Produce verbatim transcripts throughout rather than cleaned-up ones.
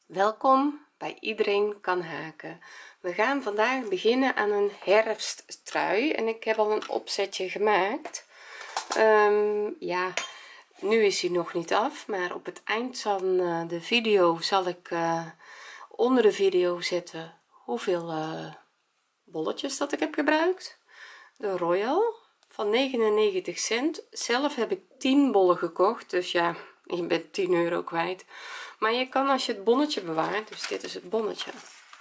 Welkom bij Iedereen kan haken. We gaan vandaag beginnen aan een herfsttrui en ik heb al een opzetje gemaakt. Um, ja, nu is hij nog niet af, maar op het eind van uh, de video zal ik uh, onder de video zetten hoeveel uh, bolletjes dat ik heb gebruikt. De Royal van negenennegentig cent. Zelf heb ik tien bollen gekocht, dus ja, je bent tien euro kwijt. Maar je kan, als je het bonnetje bewaart, dus dit is het bonnetje,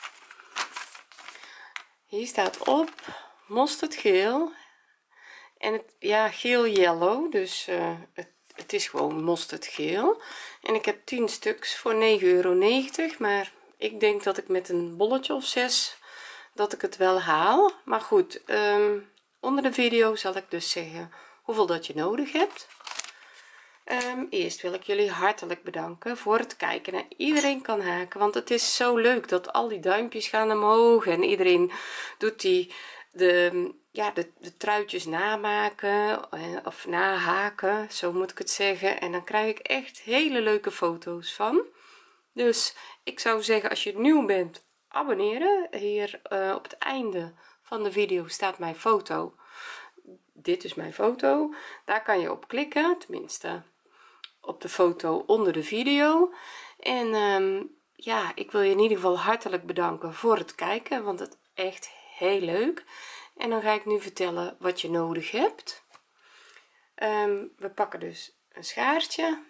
hier staat op mosterdgeel en het, ja, geel yellow, dus uh, het, het is gewoon mosterdgeel en ik heb tien stuks voor negen euro negentig, maar ik denk dat ik met een bolletje of zes dat ik het wel haal. Maar goed, um, onder de video zal ik dus zeggen hoeveel dat je nodig hebt. Um, eerst wil ik jullie hartelijk bedanken voor het kijken naar Iedereen kan haken, want het is zo leuk dat al die duimpjes gaan omhoog en iedereen doet die de ja de, de truitjes namaken of nahaken, zo moet ik het zeggen, en dan krijg ik echt hele leuke foto's van. Dus ik zou zeggen, als je nieuw bent, abonneren. Hier uh, op het einde van de video staat mijn foto. Dit is mijn foto, daar kan je op klikken, tenminste op de foto onder de video. En um, ja, ik wil je in ieder geval hartelijk bedanken voor het kijken, want het is echt heel leuk. En dan ga ik nu vertellen wat je nodig hebt. Um, we pakken dus een schaartje,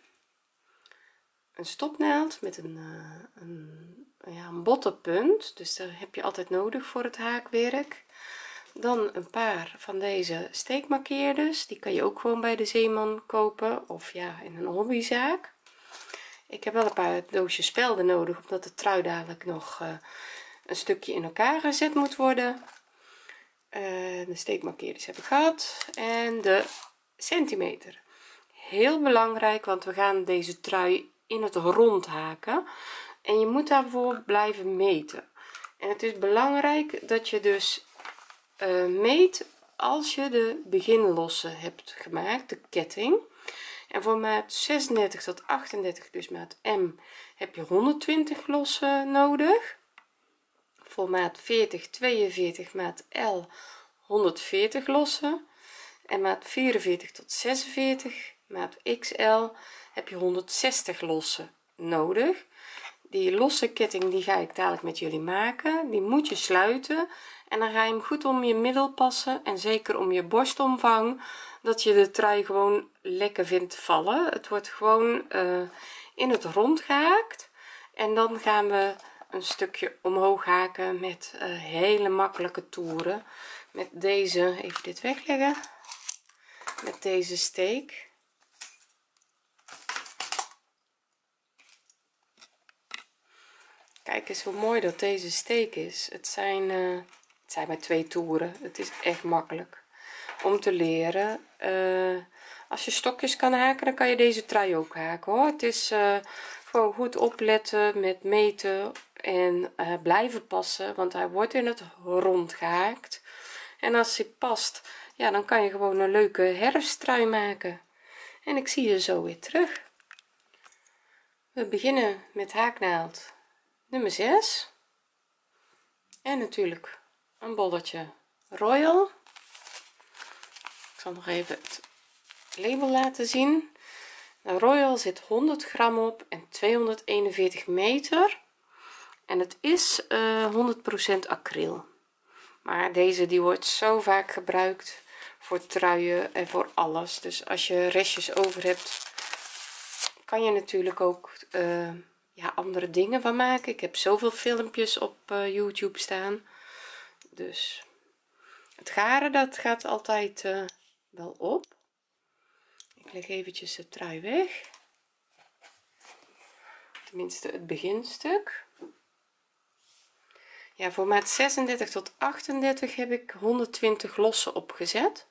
een stopnaald met een, uh, een, ja, een botte punt, dus daar heb je altijd nodig voor het haakwerk. Dan een paar van deze steekmarkeerders, die kan je ook gewoon bij de Zeeman kopen of ja in een hobbyzaak. Ik heb wel een paar doosjes spelden nodig, omdat de trui dadelijk nog uh, een stukje in elkaar gezet moet worden. Uh, de steekmarkeerders heb ik gehad en de centimeter, heel belangrijk, want we gaan deze trui in het rond haken en je moet daarvoor blijven meten. En het is belangrijk dat je dus Uh, meet als je de beginlossen hebt gemaakt, de ketting. En voor maat zesendertig tot achtendertig, dus maat M, heb je honderdtwintig lossen nodig. Voor maat veertig, tweeënveertig, maat L honderdveertig lossen. En maat vierenveertig tot zesenveertig, maat X L, heb je honderdzestig lossen nodig. Die losse ketting die ga ik dadelijk met jullie maken, die moet je sluiten en dan ga je hem goed om je middel passen en zeker om je borstomvang, dat je de trui gewoon lekker vindt vallen. Het wordt gewoon uh, in het rond gehaakt en dan gaan we een stukje omhoog haken met uh, hele makkelijke toeren met deze, even dit wegleggen, met deze steek. Kijk eens hoe mooi dat deze steek is. Het zijn uh, het zijn maar twee toeren, het is echt makkelijk om te leren. Uh, als je stokjes kan haken, dan kan je deze trui ook haken hoor. Het is uh, gewoon goed opletten met meten en uh, blijven passen, want hij wordt in het rond gehaakt en als hij past, ja, dan kan je gewoon een leuke herfsttrui maken. En ik zie je zo weer terug. We beginnen met haaknaald nummer zes en natuurlijk een bolletje Royal. Ik zal nog even het label laten zien. De Royal zit honderd gram op en tweehonderdeenenveertig meter en het is uh, honderd procent acryl, maar deze die wordt zo vaak gebruikt voor truien en voor alles, dus als je restjes over hebt kan je natuurlijk ook uh, ja, andere dingen van maken. Ik heb zoveel filmpjes op uh, YouTube staan, dus het garen dat gaat altijd uh, wel op. Ik leg eventjes de trui weg, tenminste het beginstuk. Ja, voor maat zesendertig tot achtendertig heb ik honderdtwintig lossen opgezet,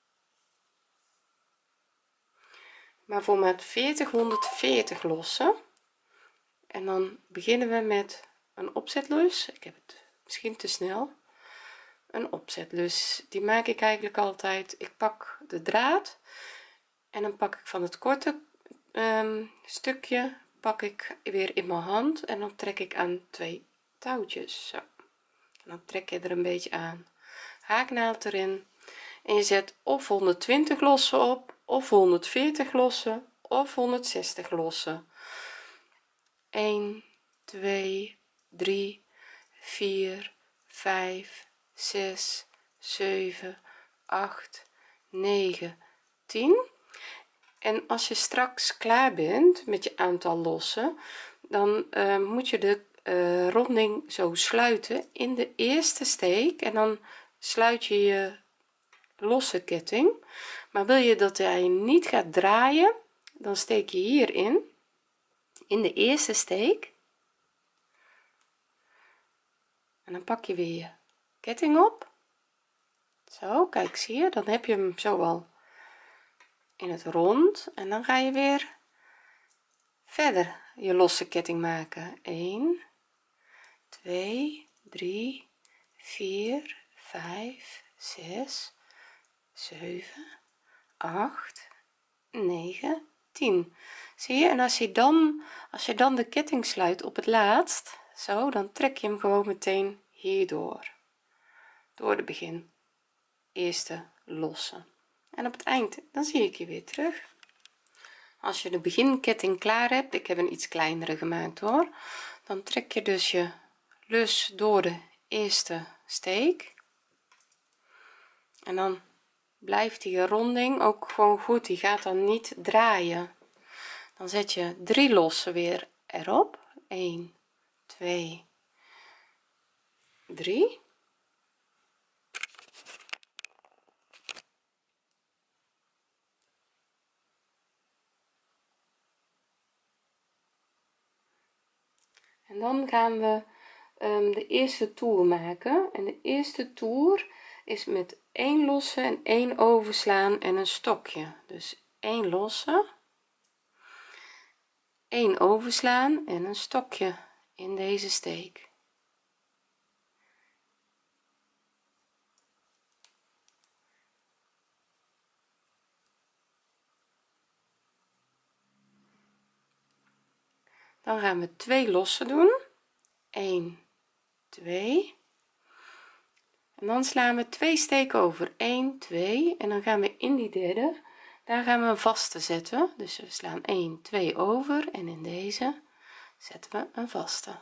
maar voor maat veertig honderdveertig lossen. En dan beginnen we met een opzetlus. Ik heb het misschien te snel. Een opzetlus, die maak ik eigenlijk altijd. Ik pak de draad en dan pak ik van het korte um, stukje pak ik weer in mijn hand en dan trek ik aan twee touwtjes zo. En dan trek je er een beetje aan, haaknaald erin en je zet of honderdtwintig lossen op of honderdveertig lossen of honderdzestig lossen. een twee drie vier vijf zes zeven acht negen tien. En als je straks klaar bent met je aantal lossen, dan uh, moet je de uh, ronding zo sluiten in de eerste steek en dan sluit je je losse ketting. Maar wil je dat hij niet gaat draaien, dan steek je hierin in de eerste steek en dan pak je weer je ketting op zo. Kijk, zie je, dan heb je hem zo al in het rond en dan ga je weer verder je losse ketting maken. een twee drie vier vijf zes zeven acht negen tien. Zie je, en als je dan als je dan de ketting sluit op het laatst zo, dan trek je hem gewoon meteen hierdoor door de begin eerste losse en op het eind dan zie ik je weer terug. Als je de beginketting klaar hebt, ik heb een iets kleinere gemaakt hoor, dan trek je dus je lus door de eerste steek en dan blijft die ronding ook gewoon goed, die gaat dan niet draaien. Dan zet je drie lossen weer erop, een twee drie. En dan gaan we um, de eerste toer maken en de eerste toer is met één losse en één overslaan en een stokje. Dus één losse, één overslaan en een stokje in deze steek. Dan gaan we twee lossen doen, een twee en dan slaan we twee steken over, een twee en dan gaan we in die derde, daar gaan we een vaste zetten. Dus we slaan een twee over en in deze zetten we een vaste.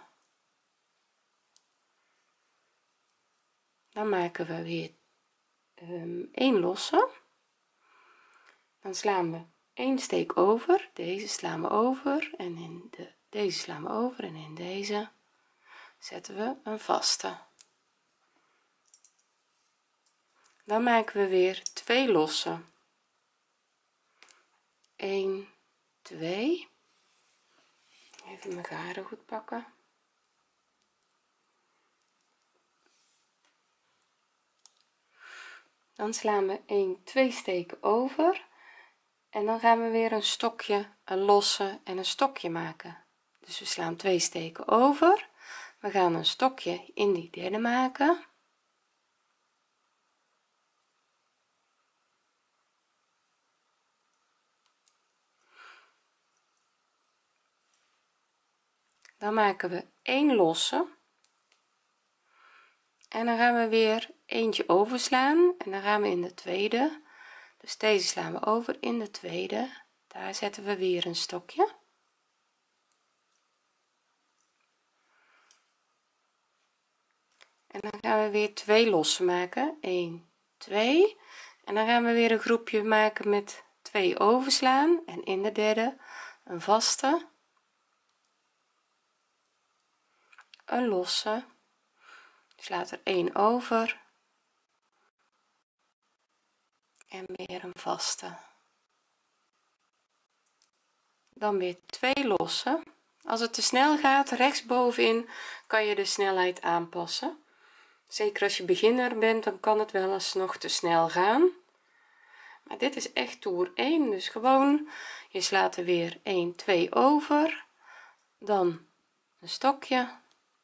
Dan maken we weer um, één losse, dan slaan we één steek over, deze slaan we over en in de deze slaan we over en in deze zetten we een vaste. Dan maken we weer twee lossen, een twee, even mijn garen goed pakken, dan slaan we een twee steken over en dan gaan we weer een stokje, een losse en een stokje maken. Dus we slaan twee steken over, we gaan een stokje in die derde maken, dan maken we één losse en dan gaan we weer eentje overslaan en dan gaan we in de tweede, dus deze slaan we over in de tweede, daar zetten we weer een stokje en dan gaan we weer twee lossen maken, een twee en dan gaan we weer een groepje maken met twee overslaan en in de derde een vaste, een losse, slaat er één over en weer een vaste, dan weer twee losse. Als het te snel gaat, rechtsbovenin kan je de snelheid aanpassen, zeker als je beginner bent, dan kan het wel eens nog te snel gaan, maar dit is echt toer één, dus gewoon je slaat er weer een twee over, dan een stokje,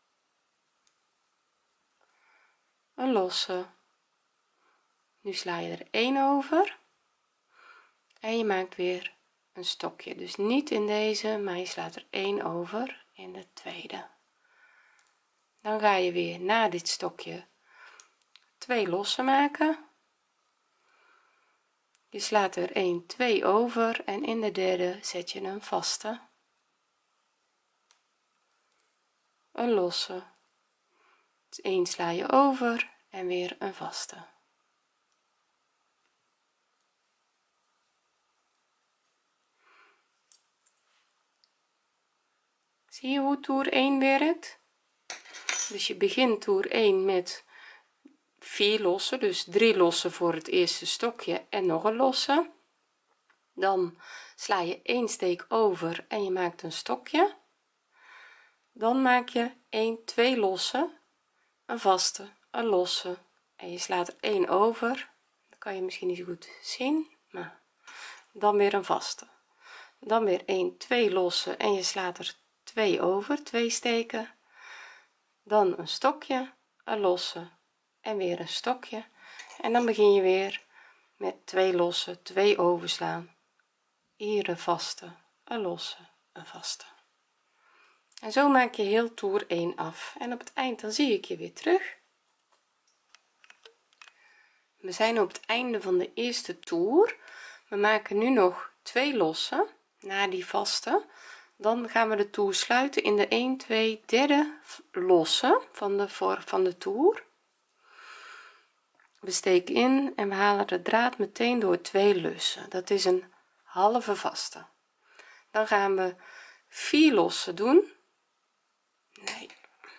een losse, nu sla je er één over en je maakt weer een stokje, dus niet in deze, maar je slaat er één over in de tweede. Dan ga je weer na dit stokje twee losse maken, je slaat er één, twee over en in de derde zet je een vaste, een losse, dus één sla je over en weer een vaste. Zie je hoe toer één werkt? Dus je begint toer één met vier lossen, dus drie lossen voor het eerste stokje en nog een losse. Dan sla je één steek over en je maakt een stokje. Dan maak je één, twee losse, een vaste, een losse en je slaat er één over. Dat kan je misschien niet zo goed zien, maar dan weer een vaste. Dan weer één, twee losse en je slaat er twee over, twee steken. Dan een stokje, een losse en weer een stokje en dan begin je weer met twee losse, twee overslaan, hier een vaste, een losse, een vaste. En zo maak je heel toer één af en op het eind dan zie ik je weer terug. We zijn op het einde van de eerste toer. We maken nu nog twee losse na die vaste, dan gaan we de toer sluiten in de een, twee, derde losse van de voor van de toer. We steken in en we halen de draad meteen door twee lussen, dat is een halve vaste. Dan gaan we vier lossen doen. Nee.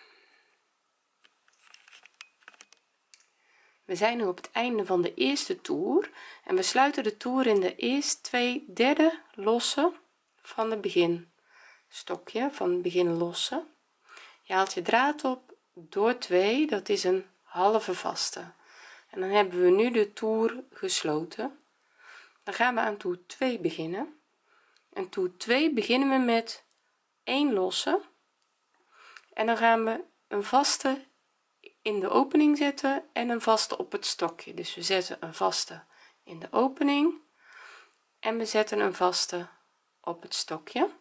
We zijn nu op het einde van de eerste toer en we sluiten de toer in de eerste twee derde losse van het begin stokje van het begin losse. Je haalt je draad op door twee, dat is een halve vaste. En dan hebben we nu de toer gesloten. Dan gaan we aan toer twee beginnen. En toer twee beginnen we met één losse en dan gaan we een vaste in de opening zetten en een vaste op het stokje. Dus we zetten een vaste in de opening en we zetten een vaste op het stokje.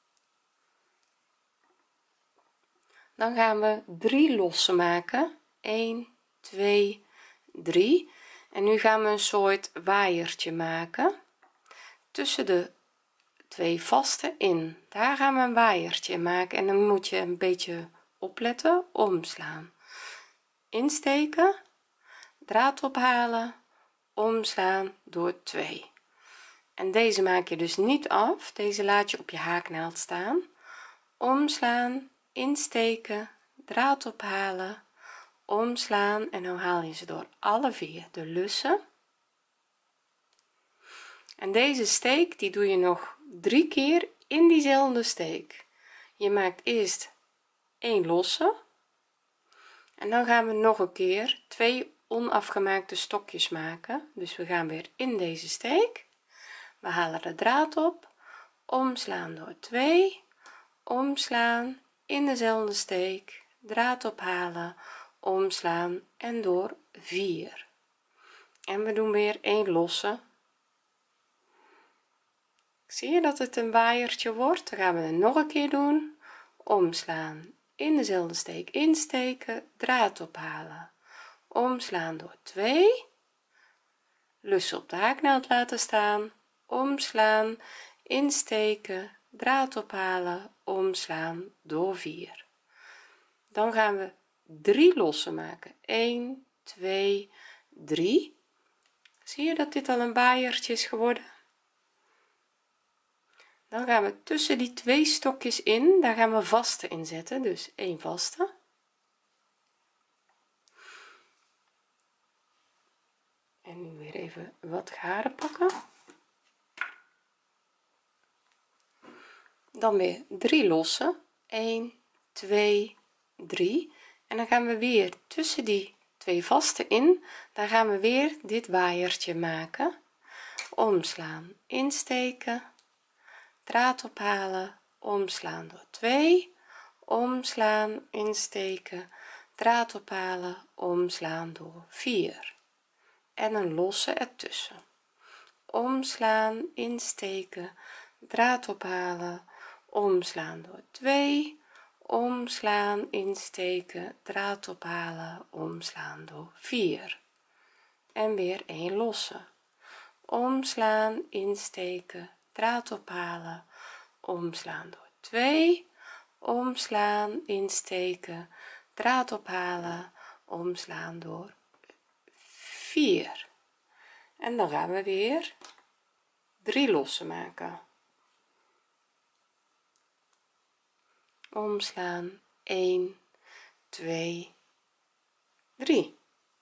Dan gaan we drie losse maken, een, twee, drie en nu gaan we een soort waaiertje maken tussen de twee vaste in. Daar gaan we een waaiertje maken en dan moet je een beetje opletten, omslaan, insteken, draad ophalen, omslaan door twee. En deze maak je dus niet af, deze laat je op je haaknaald staan, omslaan, insteken, draad ophalen, omslaan en dan haal je ze door alle vier de lussen. En deze steek die doe je nog drie keer in diezelfde steek. Je maakt eerst één losse en dan gaan we nog een keer twee onafgemaakte stokjes maken. Dus we gaan weer in deze steek, we halen de draad op, omslaan door twee, omslaan, in dezelfde steek, draad ophalen, omslaan en door vier. En we doen weer één losse. Zie je dat het een waaiertje wordt? Dan gaan we het nog een keer doen, omslaan, in dezelfde steek insteken, draad ophalen, omslaan door twee, lussen op de haaknaald laten staan, omslaan, insteken, draad ophalen, omslaan door vier. Dan gaan we drie losse maken, een, twee, drie. Zie je dat dit al een waaiertje is geworden? Dan gaan we tussen die twee stokjes in, daar gaan we vaste in zetten, dus één vaste, en nu weer even wat garen pakken, dan weer drie losse, een, twee, drie en dan gaan we weer tussen die twee vaste in, daar gaan we weer dit waaiertje maken, omslaan, insteken, draad ophalen, omslaan door twee, omslaan, insteken, draad ophalen, omslaan door vier en een losse ertussen, omslaan, insteken, draad ophalen, omslaan door twee, omslaan, insteken, draad ophalen, omslaan door vier en weer een losse, omslaan, insteken, draad ophalen, omslaan door twee, omslaan, insteken, draad ophalen, omslaan door vier en dan gaan we weer drie lossen maken, omslaan, een, twee, drie.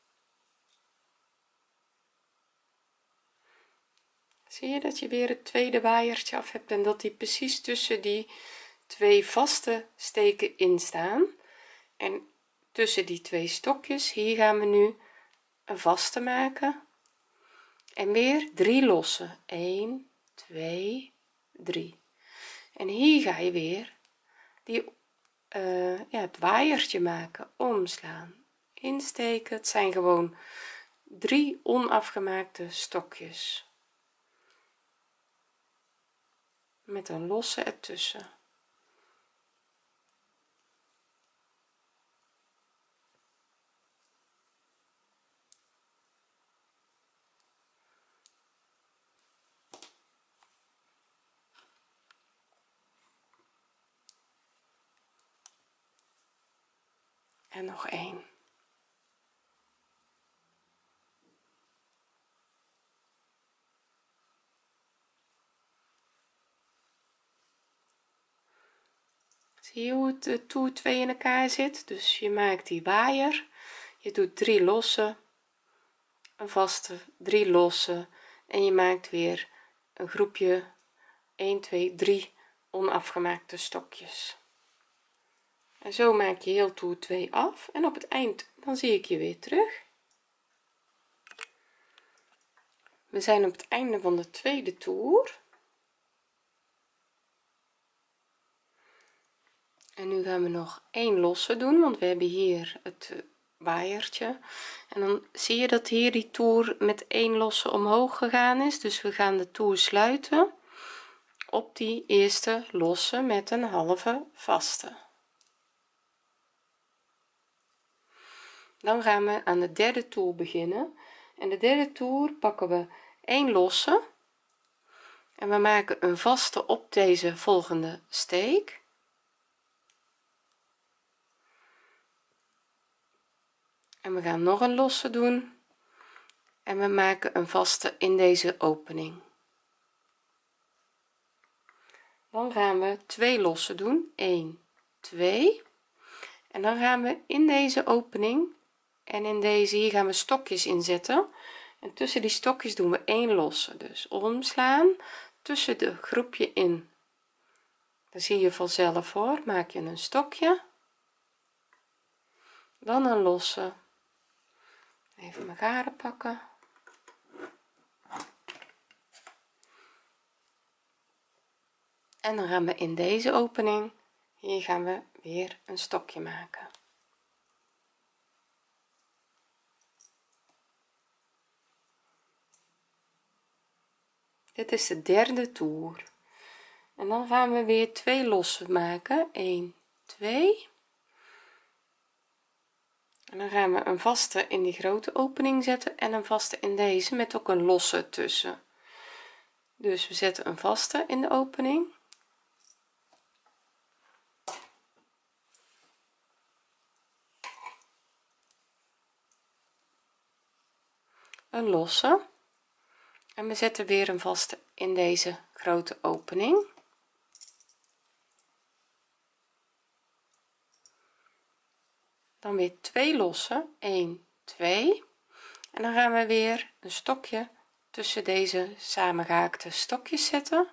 Zie je dat je weer het tweede waaiertje af hebt en dat die precies tussen die twee vaste steken in staan en tussen die twee stokjes hier gaan we nu een vaste maken en weer drie lossen, een, twee, drie en hier ga je weer die uh, ja, het waaiertje maken, omslaan, insteken. Het zijn gewoon drie onafgemaakte stokjes met een losse ertussen. En nog één. Zie je hoe het de toer twee in elkaar zit? Dus je maakt die waaier, je doet drie losse, een vaste, drie losse en je maakt weer een groepje een, twee, drie onafgemaakte stokjes. En zo maak je heel toer twee af en op het eind dan zie ik je weer terug. We zijn op het einde van de tweede toer en nu gaan we nog één losse doen, want we hebben hier het waaiertje en dan zie je dat hier die toer met één losse omhoog gegaan is, dus we gaan de toer sluiten op die eerste losse met een halve vaste. Dan gaan we aan de derde toer beginnen en de derde toer pakken we één losse en we maken een vaste op deze volgende steek en we gaan nog een losse doen en we maken een vaste in deze opening. Dan gaan we twee losse doen, een, twee en dan gaan we in deze opening en in deze hier gaan we stokjes inzetten en tussen die stokjes doen we één losse, dus omslaan tussen de groepje in, dan zie je vanzelf hoor, maak je een stokje, dan een losse, even mijn garen pakken en dan gaan we in deze opening hier gaan we weer een stokje maken. Dit is de derde toer en dan gaan we weer twee losse maken, een, twee en dan gaan we een vaste in die grote opening zetten en een vaste in deze met ook een losse tussen, dus we zetten een vaste in de opening, een losse en we zetten weer een vaste in deze grote opening, dan weer twee losse, een, twee en dan gaan we weer een stokje tussen deze samengehaakte stokjes zetten,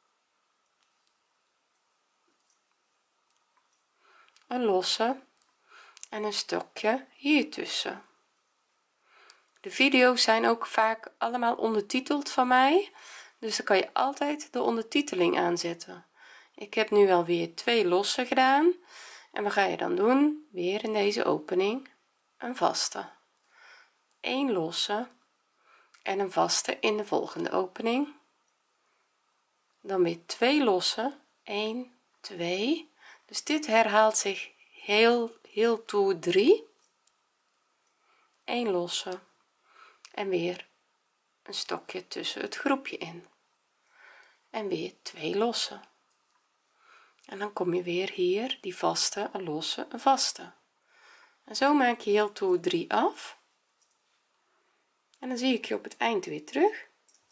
een losse en een stokje hier tussen. De video's zijn ook vaak allemaal ondertiteld van mij, dus dan kan je altijd de ondertiteling aanzetten. Ik heb nu alweer twee losse gedaan en wat ga je dan doen? Weer in deze opening een vaste, een losse en een vaste in de volgende opening, dan weer twee losse, één, twee, dus dit herhaalt zich heel heel toe drie, één losse en weer een stokje tussen het groepje in en weer twee losse en dan kom je weer hier die vaste, een losse, een vaste en zo maak je heel toe drie af en dan zie ik je op het eind weer terug.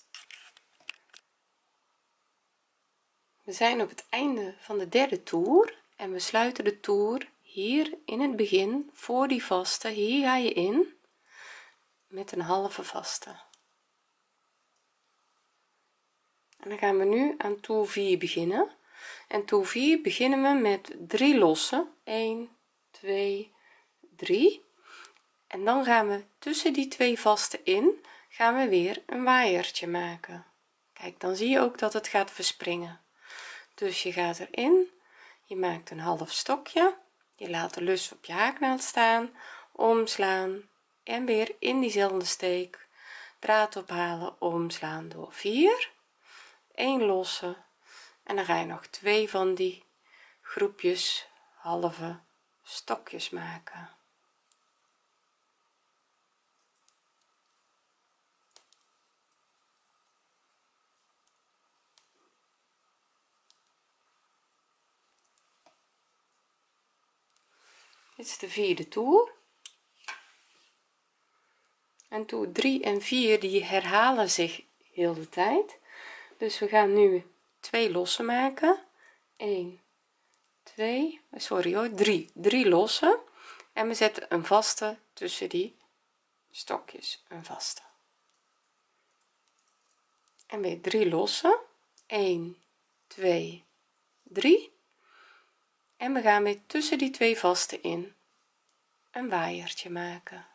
We zijn op het einde van de derde toer en we sluiten de toer hier in het begin voor die vaste. Hier ga je in met een halve vaste en dan gaan we nu aan toer vier beginnen en toer vier beginnen we met drie losse, één, twee, drie en dan gaan we tussen die twee vaste in gaan we weer een waaiertje maken. Kijk, dan zie je ook dat het gaat verspringen, dus je gaat erin, je maakt een half stokje, je laat de lus op je haaknaald staan, omslaan en weer in diezelfde steek draad ophalen, omslaan door vier, één losse en dan ga je nog twee van die groepjes halve stokjes maken. Dit is de vierde toer en toer drie en vier die herhalen zich heel de tijd, dus we gaan nu twee losse maken, één, twee, sorry hoor, drie, drie losse en we zetten een vaste tussen die stokjes, een vaste en weer drie losse, één, twee, drie en we gaan weer tussen die twee vaste in een waaiertje maken.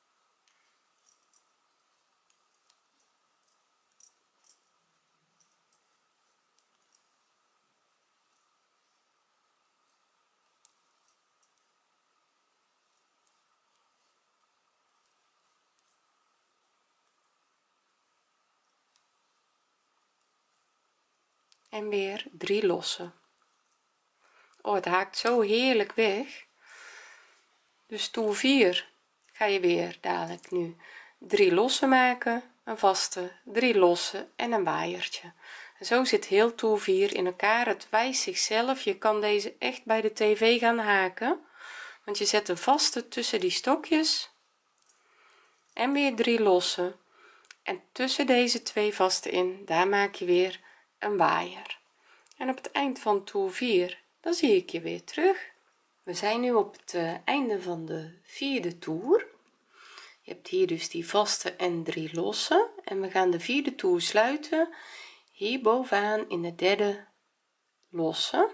En weer drie losse. Oh, het haakt zo heerlijk weg, dus toer vier ga je weer dadelijk nu drie losse maken, een vaste, drie losse en een waaiertje en zo zit heel toer vier in elkaar. Het wijst zichzelf, je kan deze echt bij de tv gaan haken, want je zet een vaste tussen die stokjes en weer drie losse en tussen deze twee vaste in, daar maak je weer een waaier en op het eind van toer vier dan zie ik je weer terug. We zijn nu op het uh, einde van de vierde toer. Je hebt hier dus die vaste en drie losse en we gaan de vierde toer sluiten hier bovenaan in de derde losse,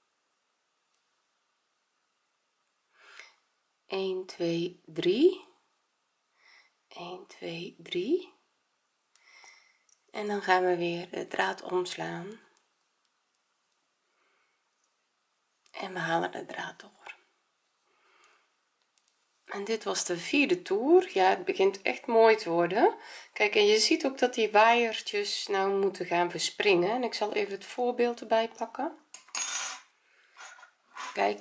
één, twee, drie, één, twee, drie en dan gaan we weer de draad omslaan en we halen de draad door en dit was de vierde toer. Ja, het begint echt mooi te worden. Kijk, en je ziet ook dat die waaiertjes nou moeten gaan verspringen en ik zal even het voorbeeld erbij pakken. Kijk,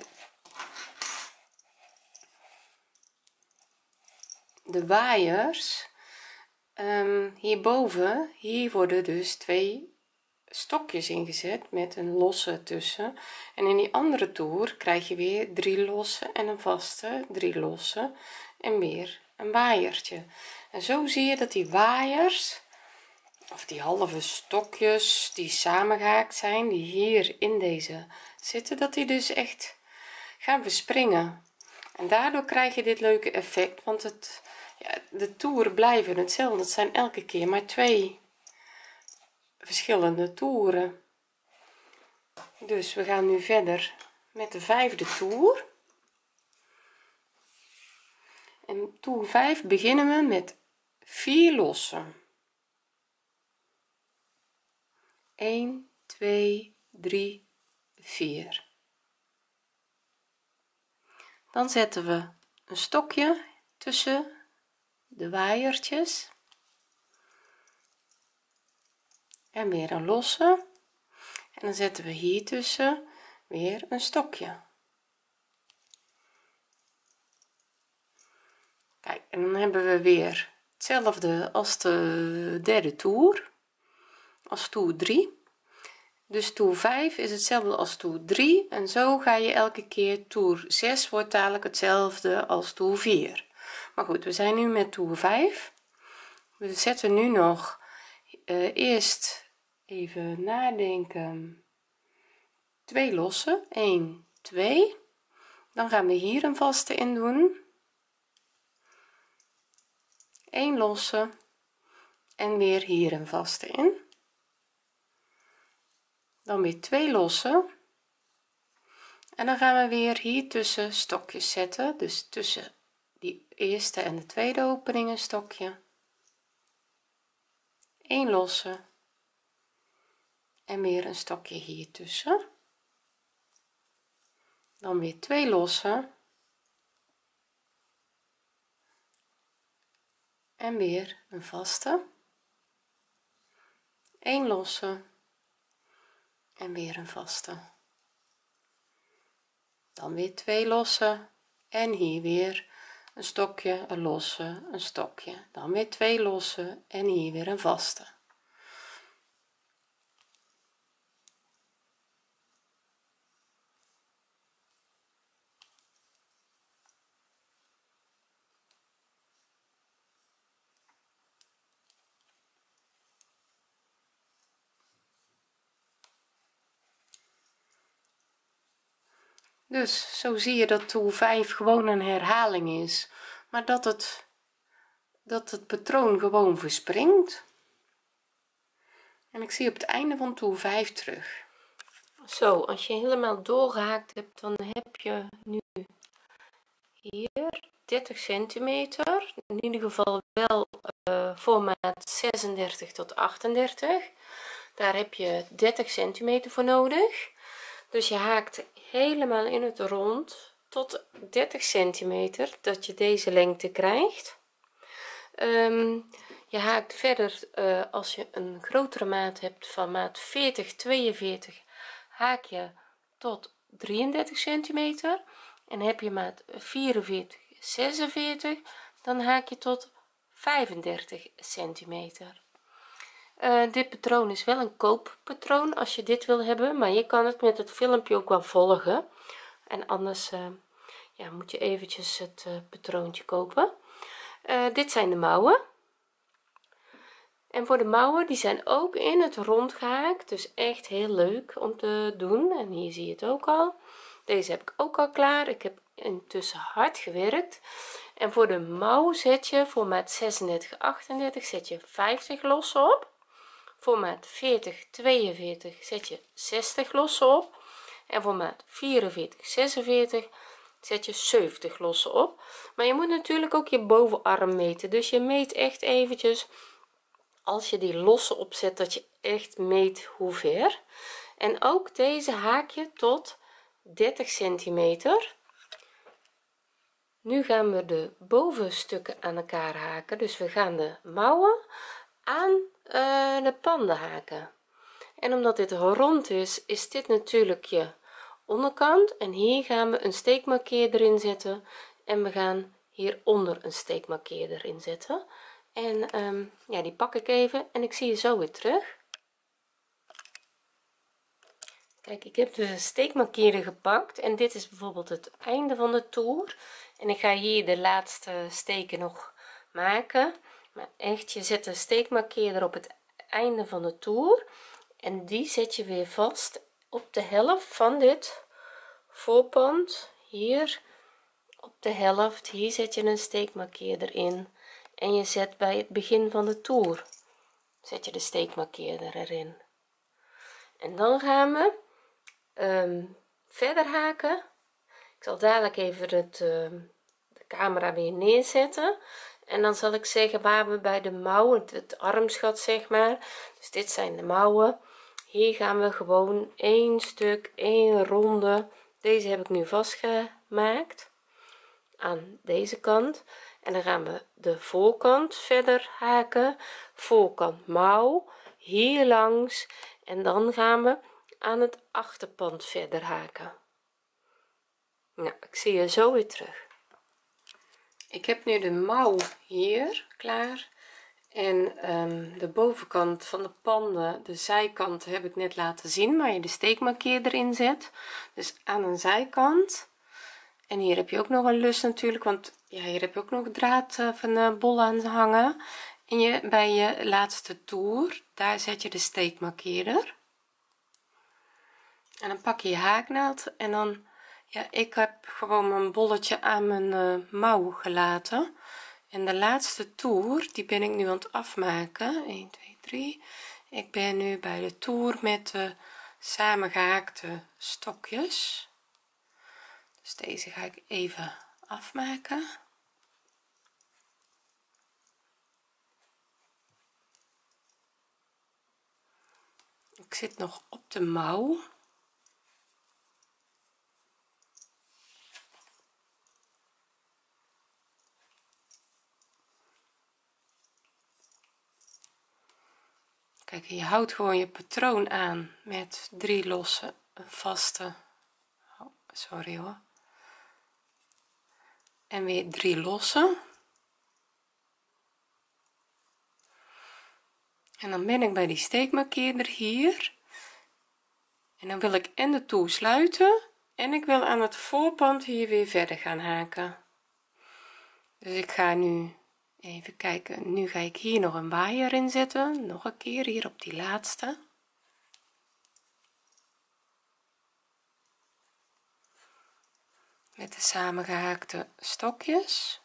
de waaiers um, hierboven, hier worden dus twee stokjes ingezet met een losse tussen en in die andere toer krijg je weer drie losse en een vaste, drie losse en weer een waaiertje en zo zie je dat die waaiers of die halve stokjes die samengehaakt zijn, die hier in deze zitten, dat die dus echt gaan verspringen en daardoor krijg je dit leuke effect, want het ja, de toeren blijven hetzelfde, het zijn elke keer maar twee verschillende toeren. Dus we gaan nu verder met de vijfde toer en toer vijf beginnen we met vier losse, één, twee, drie, vier, dan zetten we een stokje tussen de waaiertjes en weer een losse en dan zetten we hier tussen weer een stokje. Kijk, en dan hebben we weer hetzelfde als de derde toer, als toer drie. Dus toer vijf is hetzelfde als toer drie en zo ga je elke keer. Toer zes wordt dadelijk hetzelfde als toer vier, maar goed, we zijn nu met toer vijf. We zetten nu nog uh, eerst even nadenken, twee losse, één, twee, dan gaan we hier een vaste in doen, één losse en weer hier een vaste in, dan weer twee losse en dan gaan we weer hier tussen stokjes zetten, dus tussen die eerste en de tweede opening een stokje, één losse en weer een stokje hier tussen, dan weer twee losse en weer een vaste, één losse en weer een vaste, dan weer twee losse en hier weer een stokje, een losse, een stokje, dan weer twee losse en hier weer een vaste. Dus zo zie je dat toer vijf gewoon een herhaling is, maar dat het dat het patroon gewoon verspringt. En ik zie op het einde van toer vijf terug. Zo, als je helemaal doorgehaakt hebt, dan heb je nu hier dertig centimeter, in ieder geval wel uh, formaat zesendertig tot achtendertig. Daar heb je dertig centimeter voor nodig. Dus je haakt helemaal in het rond tot dertig centimeter, dat je deze lengte krijgt. Um, je haakt verder uh, als je een grotere maat hebt van maat veertig tweeënveertig, haak je tot drieëndertig centimeter, en heb je maat vierenveertig zesenveertig, dan haak je tot vijfendertig centimeter. Uh, dit patroon is wel een kooppatroon als je dit wil hebben, maar je kan het met het filmpje ook wel volgen, en anders uh, ja, moet je eventjes het uh, patroontje kopen. Uh, dit zijn de mouwen, en voor de mouwen, die zijn ook in het rond gehaakt, dus echt heel leuk om te doen. En hier zie je het ook al, deze heb ik ook al klaar. Ik heb intussen hard gewerkt. En voor de mouw zet je voor maat zesendertig achtendertig zet je vijftig losse op, voor maat veertig tweeënveertig zet je zestig losse op, en voor maat vierenveertig zesenveertig zet je zeventig losse op. Maar je moet natuurlijk ook je bovenarm meten, dus je meet echt eventjes als je die losse opzet, dat je echt meet hoe ver. En ook deze haak je tot dertig centimeter. Nu gaan we de bovenstukken aan elkaar haken, dus we gaan de mouwen aan uh, de panden haken. En omdat dit rond is, is dit natuurlijk je onderkant, en hier gaan we een steekmarkeerder in zetten, en we gaan hieronder een steekmarkeerder in zetten. En um, ja, die pak ik even en ik zie je zo weer terug. Kijk, ik heb de steekmarkeerder gepakt en dit is bijvoorbeeld het einde van de toer, en ik ga hier de laatste steken nog maken. Maar echt, je zet de steekmarkeerder op het einde van de toer en die zet je weer vast op de helft van dit voorpand. Hier op de helft, hier zet je een steekmarkeerder in, en je zet bij het begin van de toer zet je de steekmarkeerder erin, en dan gaan we um, verder haken. Ik zal dadelijk even het, uh, de camera weer neerzetten, en dan zal ik zeggen waar we bij de mouwen, het armsgat zeg maar, dus dit zijn de mouwen. Hier gaan we gewoon één stuk, één ronde, deze heb ik nu vastgemaakt aan deze kant, en dan gaan we de voorkant verder haken, voorkant mouw hier langs, en dan gaan we aan het achterpand verder haken. Nou, ik zie je zo weer terug. Ik heb nu de mouw hier klaar en um, de bovenkant van de panden, de zijkant heb ik net laten zien waar je de steekmarkeerder in zet, dus aan een zijkant. En hier heb je ook nog een lus natuurlijk, want ja, hier heb je ook nog draad uh, van de bol aan hangen. En je bij je laatste toer, daar zet je de steekmarkeerder en dan pak je je haaknaald en dan, ja, ik heb gewoon mijn bolletje aan mijn uh, mouw gelaten en de laatste toer die ben ik nu aan het afmaken. een twee drie. Ik ben nu bij de toer met de samengehaakte stokjes, dus deze ga ik even afmaken. Ik zit nog op de mouw. Kijk, je houdt gewoon je patroon aan met drie losse, een vaste, oh, sorry hoor, en weer drie losse. En dan ben ik bij die steekmarkeerder hier en dan wil ik en de toer sluiten en ik wil aan het voorpand hier weer verder gaan haken. Dus ik ga nu even kijken, nu ga ik hier nog een waaier in zetten, nog een keer hier op die laatste. Met de samengehaakte stokjes.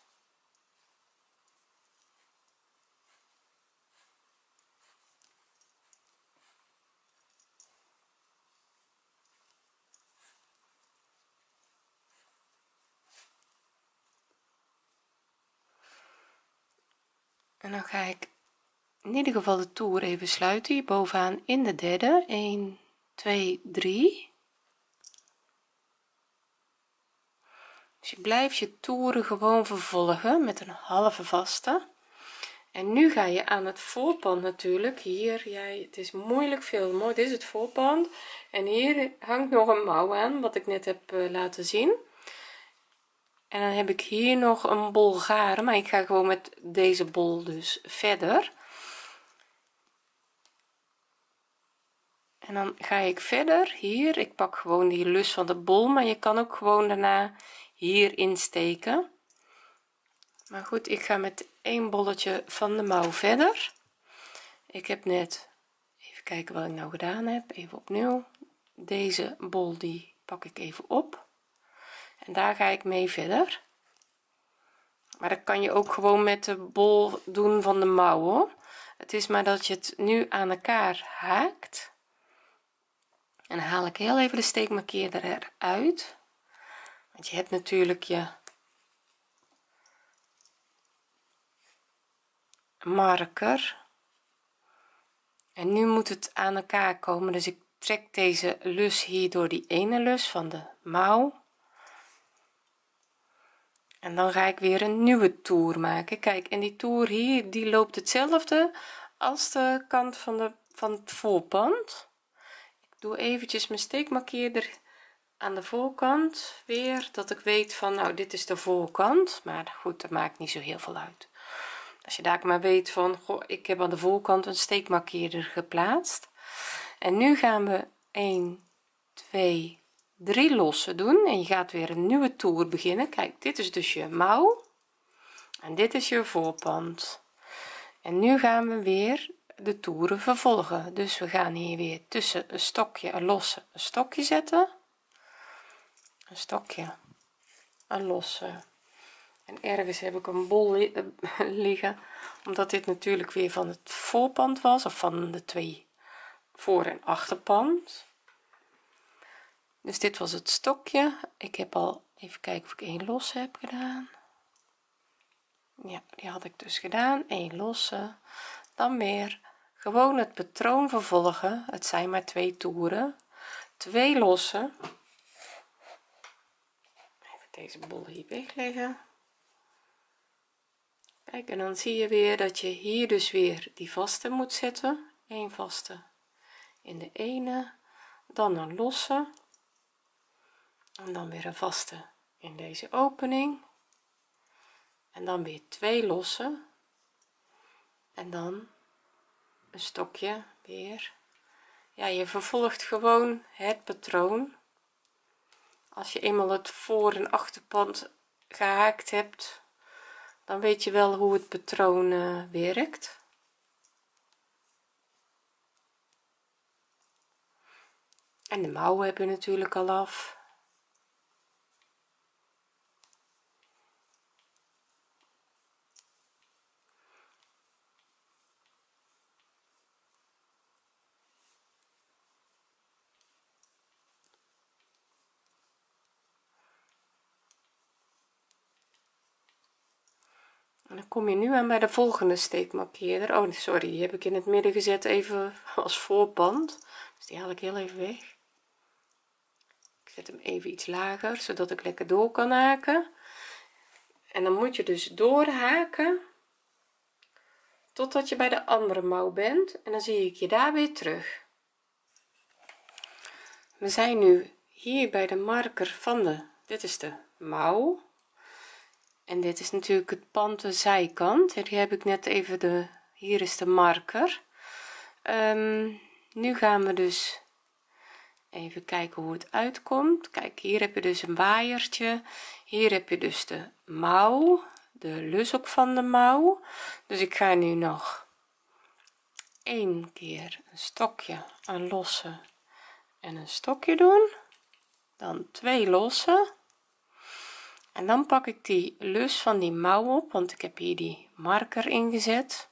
En dan ga ik in ieder geval de toer even sluiten hier bovenaan in de derde. een twee drie. Dus je blijft je toeren gewoon vervolgen met een halve vaste. En nu ga je aan het voorpand natuurlijk hier, jij, het is moeilijk veel mooi, dit is het voorpand en hier hangt nog een mouw aan wat ik net heb uh, laten zien. En dan heb ik hier nog een bol garen, maar ik ga gewoon met deze bol dus verder. En dan ga ik verder hier, ik pak gewoon die lus van de bol, maar je kan ook gewoon daarna hier insteken. Maar goed, ik ga met één bolletje van de mouw verder. Ik heb net, even kijken wat ik nou gedaan heb, even opnieuw, deze bol die pak ik even op en daar ga ik mee verder. Maar dat kan je ook gewoon met de bol doen van de mouw hoor. Het is maar dat je het nu aan elkaar haakt. En dan haal ik heel even de steekmarkeerder eruit, want je hebt natuurlijk je marker en nu moet het aan elkaar komen, dus ik trek deze lus hier door die ene lus van de mouw en dan ga ik weer een nieuwe toer maken. Kijk, en die toer hier die loopt hetzelfde als de kant van de van het voorpand. Ik doe eventjes mijn steekmarkeerder aan de voorkant weer, dat ik weet van nou dit is de voorkant, maar goed, dat maakt niet zo heel veel uit als je daar maar weet van goh, ik heb aan de voorkant een steekmarkeerder geplaatst. En nu gaan we een twee drie losse doen en je gaat weer een nieuwe toer beginnen. Kijk, dit is dus je mouw en dit is je voorpand en nu gaan we weer de toeren vervolgen. Dus we gaan hier weer tussen een stokje een losse een stokje zetten, een stokje, een losse, en ergens heb ik een bol liggen omdat dit natuurlijk weer van het voorpand was of van de twee voor- en achterpand. Dus dit was het stokje. Ik heb al even kijken of ik één losse heb gedaan. Ja, die had ik dus gedaan, één losse. Dan weer gewoon het patroon vervolgen, het zijn maar twee toeren, twee losse. Even deze bol hier wegleggen. Kijk, en dan zie je weer dat je hier dus weer die vaste moet zetten, een vaste in de ene, dan een losse en dan weer een vaste in deze opening en dan weer twee losse en dan een stokje weer. Ja, je vervolgt gewoon het patroon. Als je eenmaal het voor- en achterpand gehaakt hebt, dan weet je wel hoe het patroon uh, werkt. En de mouwen heb je natuurlijk al af. En dan kom je nu aan bij de volgende steekmarkeerder. Oh sorry, die heb ik in het midden gezet even als voorpand, dus die haal ik heel even weg. Ik zet hem even iets lager zodat ik lekker door kan haken en dan moet je dus doorhaken totdat je bij de andere mouw bent en dan zie ik je daar weer terug. We zijn nu hier bij de marker van de, dit is de mouw en dit is natuurlijk het pand de zijkant en die heb ik net even de, hier is de marker. Um, nu gaan we dus even kijken hoe het uitkomt. Kijk, hier heb je dus een waaiertje, hier heb je dus de mouw, de lus ook van de mouw. Dus ik ga nu nog één keer een stokje, een losse en een stokje doen, dan twee losse en dan pak ik die lus van die mouw op, want ik heb hier die marker ingezet.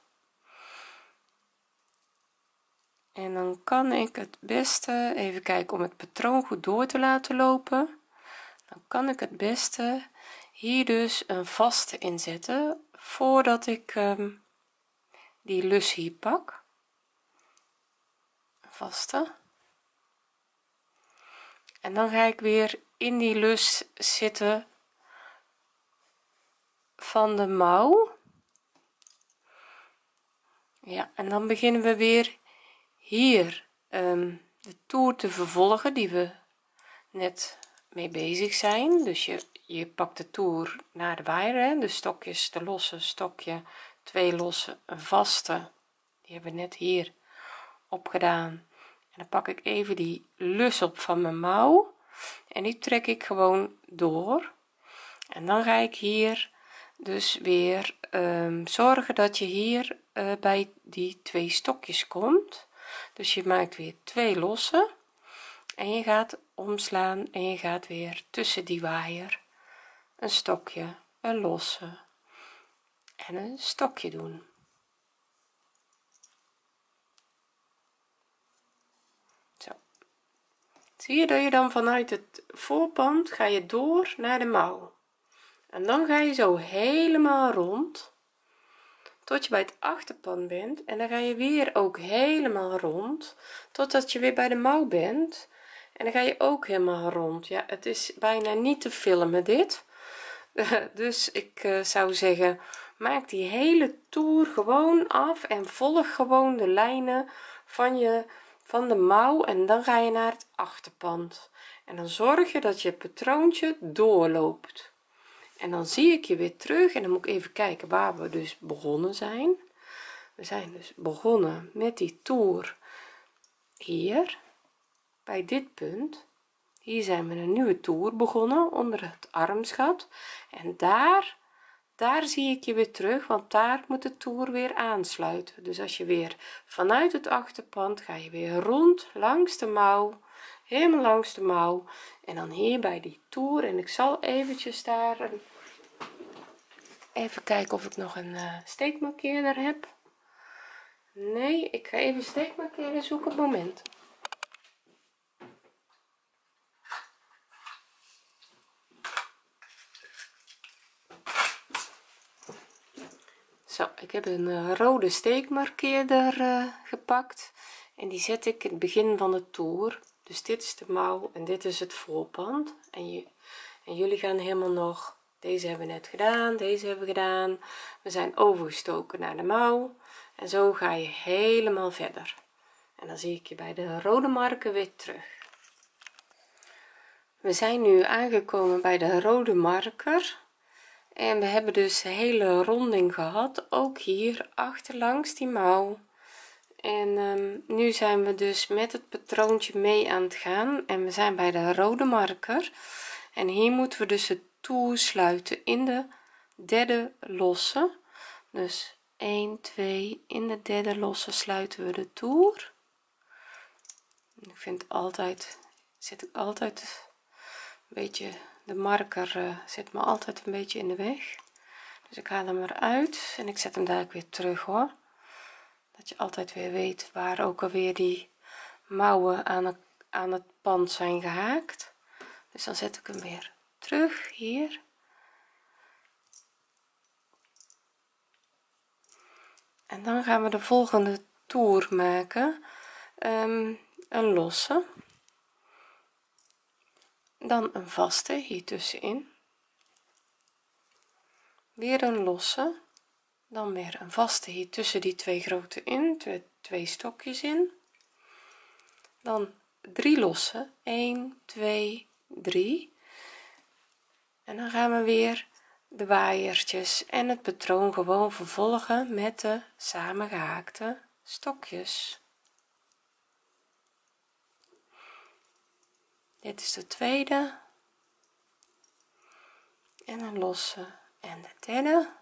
En dan kan ik het beste even kijken om het patroon goed door te laten lopen, dan kan ik het beste hier dus een vaste inzetten voordat ik um, die lus hier pak, een vaste, en dan ga ik weer in die lus zitten van de mouw. Ja, en dan beginnen we weer hier um, de toer te vervolgen die we net mee bezig zijn. Dus je je pakt de toer naar de waaier, hè? De stokjes, de losse stokje, twee losse, een vaste, die hebben we net hier op gedaan en dan pak ik even die lus op van mijn mouw en die trek ik gewoon door en dan ga ik hier dus weer um, zorgen dat je hier uh, bij die twee stokjes komt. Dus je maakt weer twee losse en je gaat omslaan en je gaat weer tussen die waaier een stokje, een losse en een stokje doen. Zo, zie je dat je dan vanuit het voorpand ga je door naar de mouw en dan ga je zo helemaal rond tot je bij het achterpand bent en dan ga je weer ook helemaal rond totdat je weer bij de mouw bent en dan ga je ook helemaal rond. Ja, het is bijna niet te filmen dit, dus ik uh, zou zeggen maak die hele toer gewoon af en volg gewoon de lijnen van je van de mouw en dan ga je naar het achterpand en dan zorg je dat je patroontje doorloopt en dan zie ik je weer terug en dan moet ik even kijken waar we dus begonnen zijn. We zijn dus begonnen met die toer hier bij dit punt. Hier zijn we een nieuwe toer begonnen onder het armsgat en daar daar zie ik je weer terug, want daar moet de toer weer aansluiten. Dus als je weer vanuit het achterpand ga je weer rond langs de mouw, helemaal langs de mouw en dan hier bij die toer en ik zal eventjes daar een, even kijken of ik nog een uh, steekmarkeerder heb. Nee, ik ga even steekmarkeerder zoeken, moment. Zo, ik heb een uh, rode steekmarkeerder uh, gepakt en die zet ik in het begin van de toer. Dus dit is de mouw en dit is het voorpand en, je, en jullie gaan helemaal nog, deze hebben we net gedaan, deze hebben we gedaan, we zijn overgestoken naar de mouw en zo ga je helemaal verder en dan zie ik je bij de rode marker weer terug. We zijn nu aangekomen bij de rode marker en we hebben dus de hele ronding gehad, ook hier achterlangs die mouw. En um, nu zijn we dus met het patroontje mee aan het gaan en we zijn bij de rode marker en hier moeten we dus de toer sluiten in de derde losse. Dus een twee, in de derde losse sluiten we de toer. Ik vind altijd zit ik altijd een beetje, de marker uh, zit me altijd een beetje in de weg, dus ik haal hem eruit en ik zet hem daar weer terug hoor, dat je altijd weer weet waar ook alweer die mouwen aan het, aan het pand zijn gehaakt. Dus dan zet ik hem weer terug hier en dan gaan we de volgende toer maken, um, een losse, dan een vaste hier tussenin, weer een losse, dan weer een vaste hier tussen die twee grote in, twee, twee stokjes in, dan drie losse, een twee drie, en dan gaan we weer de waaiertjes en het patroon gewoon vervolgen met de samengehaakte stokjes. Dit is de tweede en een losse en de derde.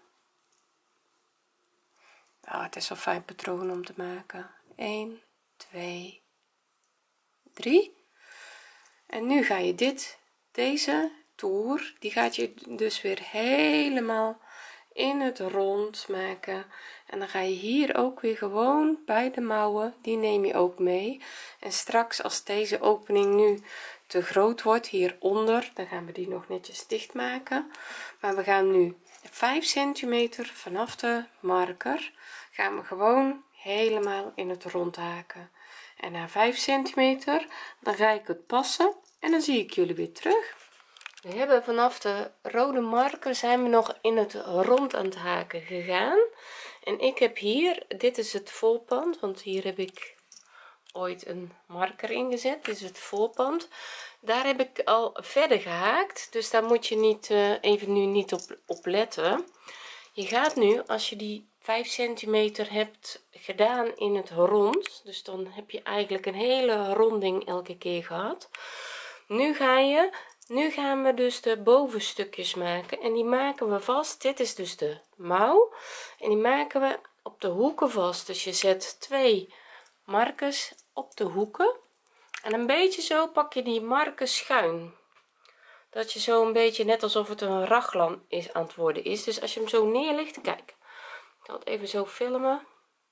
Nou, het is een fijn patroon om te maken. een twee drie, en nu ga je dit deze toer die gaat je dus weer helemaal in het rond maken en dan ga je hier ook weer gewoon bij de mouwen, die neem je ook mee, en straks als deze opening nu te groot wordt hieronder, dan gaan we die nog netjes dicht maken, maar we gaan nu vijf centimeter vanaf de marker gaan we gewoon helemaal in het rond haken en na vijf centimeter dan ga ik het passen en dan zie ik jullie weer terug. We hebben vanaf de rode marker zijn we nog in het rond aan het haken gegaan en ik heb hier, dit is het voorpand, want hier heb ik ooit een marker ingezet, dit is het voorpand, daar heb ik al verder gehaakt, dus daar moet je niet uh, even nu niet op, op letten. Je gaat nu, als je die vijf centimeter hebt gedaan in het rond, dus dan heb je eigenlijk een hele ronding elke keer gehad. Nu ga je nu gaan we dus de bovenstukjes maken en die maken we vast. Dit is dus de mouw en die maken we op de hoeken vast, dus je zet twee markers op de hoeken en een beetje zo pak je die marken schuin, dat je zo een beetje net alsof het een raglan is aan het worden is. Dus als je hem zo neerlegt, kijk, ik zal het even zo filmen,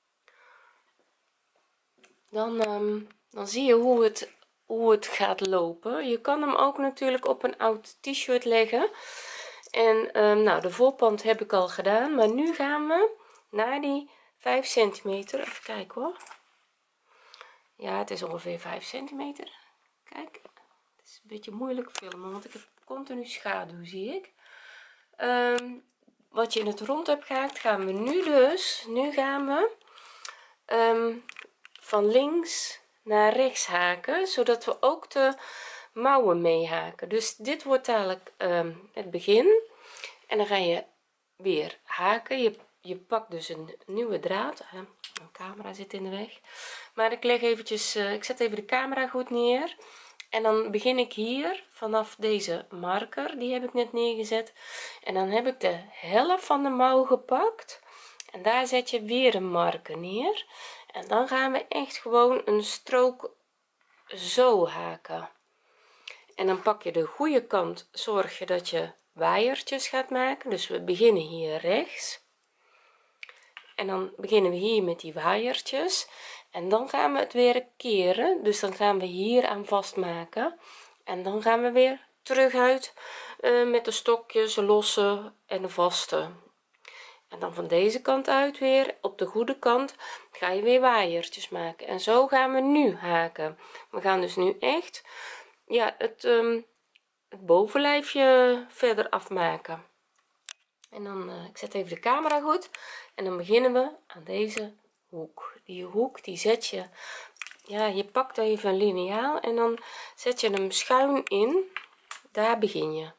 dan um, dan zie je hoe het hoe het gaat lopen. Je kan hem ook natuurlijk op een oud t-shirt leggen en um, nou de voorpand heb ik al gedaan, maar nu gaan we naar die vijf centimeter, even kijken hoor, ja het is ongeveer vijf centimeter, kijk, het is een beetje moeilijk filmen want ik heb continu schaduw, zie ik. Um, wat je in het rond hebt gehaakt gaan we nu dus nu gaan we um, van links naar rechts haken, zodat we ook de mouwen mee haken. Dus dit wordt dadelijk um, het begin en dan ga je weer haken. Je, je pakt dus een nieuwe draad, hè. Mijn camera zit in de weg, maar ik leg eventjes uh, ik zet even de camera goed neer en dan begin ik hier vanaf deze marker, die heb ik net neergezet, en dan heb ik de helft van de mouw gepakt en daar zet je weer een marker neer en dan gaan we echt gewoon een strook zo haken en dan pak je de goede kant, zorg je dat je waaiertjes gaat maken, dus we beginnen hier rechts en dan beginnen we hier met die waaiertjes en dan gaan we het weer keren, dus dan gaan we hier aan vastmaken en dan gaan we weer terug uit uh, met de stokjes losse en de vaste en dan van deze kant uit weer op de goede kant ga je weer waaiertjes maken en zo gaan we nu haken. We gaan dus nu echt ja het, um, het bovenlijfje verder afmaken en dan uh, ik zet even de camera goed en dan beginnen we aan deze hoek. Die hoek die zet je, ja je pakt even een liniaal en dan zet je hem schuin in daar begin je.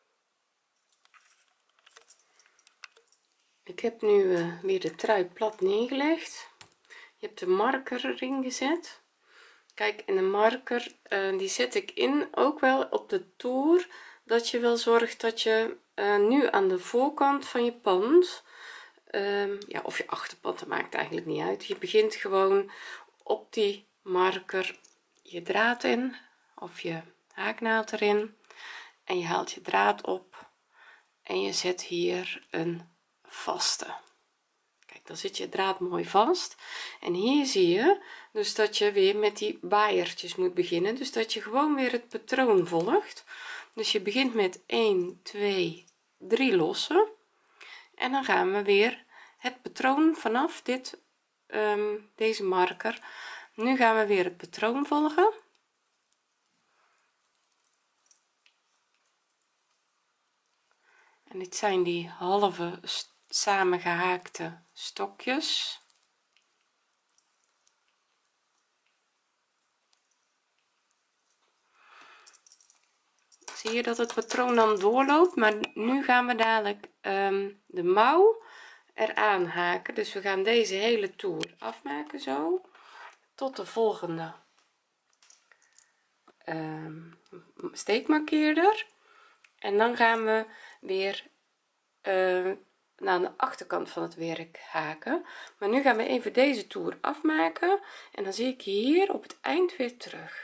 Ik heb nu uh, weer de trui plat neergelegd. Je hebt de marker erin gezet. Kijk, en de marker uh, die zet ik in ook wel op de toer, dat je wel zorgt dat je uh, nu aan de voorkant van je pand, uh, ja, of je achterpand, dat maakt eigenlijk niet uit, je begint gewoon op die marker je draad in of je haaknaald erin en je haalt je draad op en je zet hier een vaste. Kijk, dan zit je draad mooi vast en hier zie je dus dat je weer met die waaiertjes moet beginnen, dus dat je gewoon weer het patroon volgt. Dus je begint met een, twee, drie lossen en dan gaan we weer het patroon vanaf dit um, deze marker. Nu gaan we weer het patroon volgen. En dit zijn die halve samengehaakte stokjes. Zie je dat het patroon dan doorloopt, maar nu gaan we dadelijk um, de mouw eraan haken, dus we gaan deze hele toer afmaken zo tot de volgende um, steekmarkeerder en dan gaan we weer uh, naar de achterkant van het werk haken, maar nu gaan we even deze toer afmaken en dan zie ik je hier op het eind weer terug.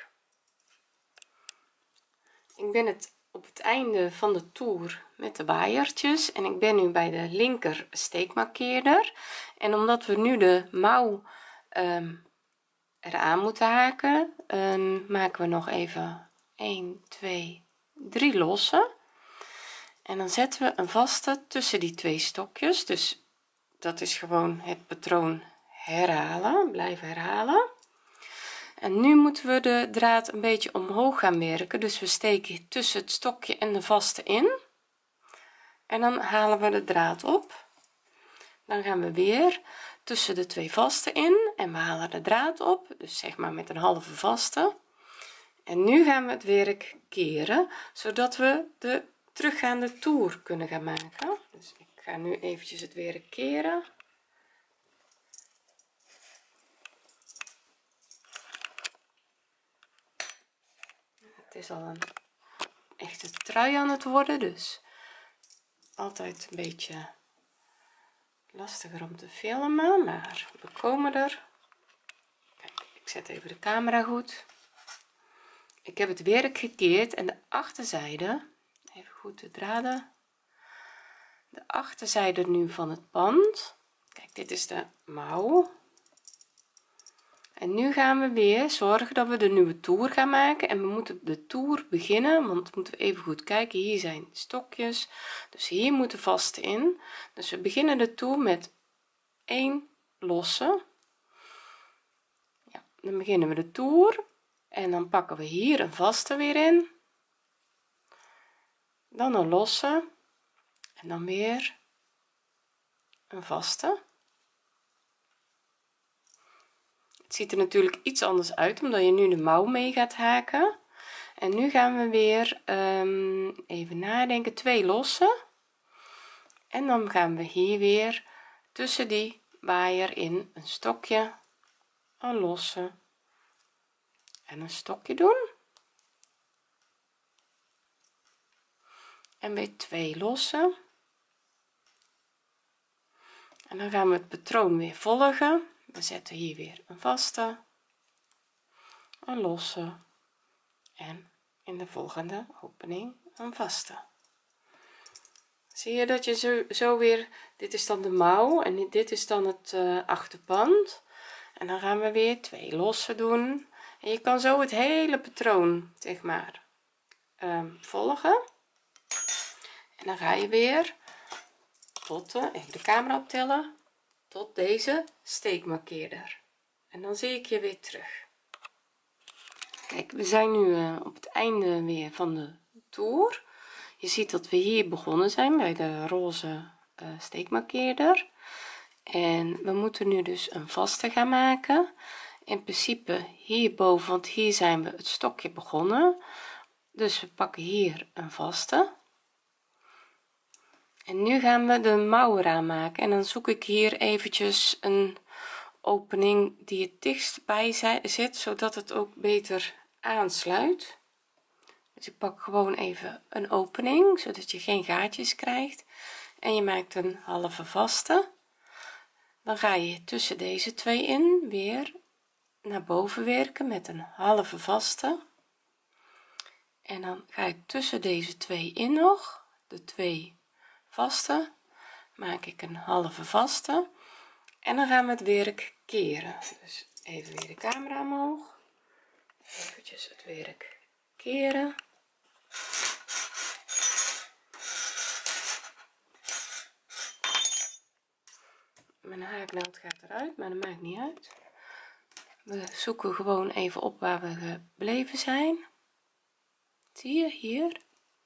Ik ben het op het einde van de toer met de waaiertjes en ik ben nu bij de linker steekmarkeerder en omdat we nu de mouw um, eraan moeten haken, um, maken we nog even een, twee, drie lossen en dan zetten we een vaste tussen die twee stokjes, dus dat is gewoon het patroon herhalen, blijven herhalen. En nu moeten we de draad een beetje omhoog gaan werken, dus we steken tussen het stokje en de vaste in en dan halen we de draad op, dan gaan we weer tussen de twee vaste in en we halen de draad op, dus zeg maar met een halve vaste en nu gaan we het werk keren zodat we de teruggaande toer kunnen gaan maken. Dus ik ga nu eventjes het werk keren. Het is al een echte trui aan het worden, dus altijd een beetje lastiger om te filmen, maar we komen er. Kijk, ik zet even de camera goed. Ik heb het werk gekeerd en de achterzijde, even goed de draden, de achterzijde nu van het pand. Kijk, dit is de mouw. En nu gaan we weer zorgen dat we de nieuwe toer gaan maken en we moeten de toer beginnen, want moeten we even goed kijken, hier zijn stokjes, dus hier moeten vaste in, dus we beginnen de toer met één losse. Ja, dan beginnen we de toer en dan pakken we hier een vaste weer in, dan een losse en dan weer een vaste. Het ziet er natuurlijk iets anders uit omdat je nu de mouw mee gaat haken en nu gaan we weer um, even nadenken, twee lossen en dan gaan we hier weer tussen die waaier in een stokje, een losse en een stokje doen en weer twee lossen en dan gaan we het patroon weer volgen. We zetten hier weer een vaste, een losse en in de volgende opening een vaste. Zie je dat je zo, zo weer, dit is dan de mouw en dit is dan het uh, achterpand en dan gaan we weer twee losse doen en je kan zo het hele patroon zeg maar um, volgen en dan ga je weer tot uh, even de camera optellen tot deze steekmarkeerder en dan zie ik je weer terug. Kijk, we zijn nu uh, op het einde weer van de toer. Je ziet dat we hier begonnen zijn bij de roze uh, steekmarkeerder en we moeten nu dus een vaste gaan maken in principe hierboven, want hier zijn we het stokje begonnen, dus we pakken hier een vaste en nu gaan we de mouw eraan maken en dan zoek ik hier eventjes een opening die het dichtst bij zit, zodat het ook beter aansluit. Dus ik pak gewoon even een opening zodat je geen gaatjes krijgt en je maakt een halve vaste. Dan ga je tussen deze twee in weer naar boven werken met een halve vaste en dan ga ik tussen deze twee in nog de twee vaste, maak ik een halve vaste en dan gaan we het werk keren. Dus even weer de camera omhoog, eventjes het werk keren. Mijn haaknaald gaat eruit, maar dat maakt niet uit. We zoeken gewoon even op waar we gebleven zijn. Zie je hier?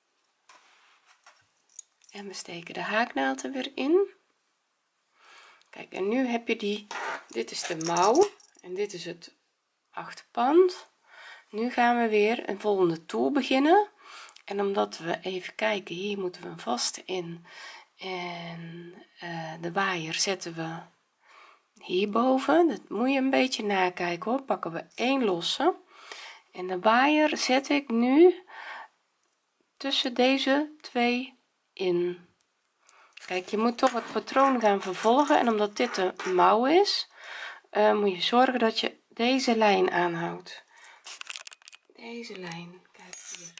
En we steken de haaknaald er weer in. Kijk, en nu heb je die, dit is de mouw en dit is het achterpand. Nu gaan we weer een volgende toer beginnen en omdat we even kijken, hier moeten we een vaste in en uh, de waaier zetten we hierboven. Dat moet je een beetje nakijken hoor. Pakken we één losse en de waaier zet ik nu tussen deze twee in. Kijk, je moet toch het patroon gaan vervolgen en omdat dit de mouw is uh, moet je zorgen dat je deze lijn aanhoudt, deze lijn. Kijk hier,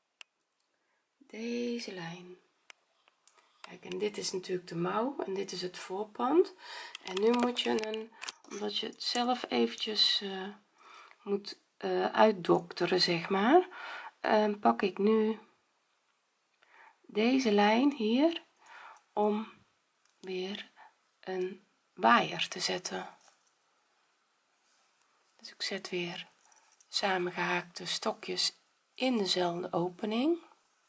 deze lijn. Kijk, en dit is natuurlijk de mouw en dit is het voorpand en nu moet je een, omdat je het zelf eventjes uh, moet uh, uitdokteren zeg maar, uh, pak ik nu deze lijn hier om weer een waaier te zetten. Dus ik zet weer samengehaakte stokjes in dezelfde opening.